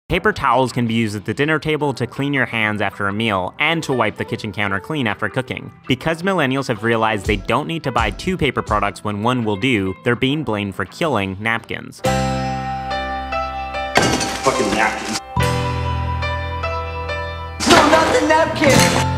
Paper towels can be used at the dinner table to clean your hands after a meal and to wipe the kitchen counter clean after cooking. Because millennials have realized they don't need to buy 2 paper products when one will do, they're being blamed for killing napkins. Fucking napkins. No, not the napkin!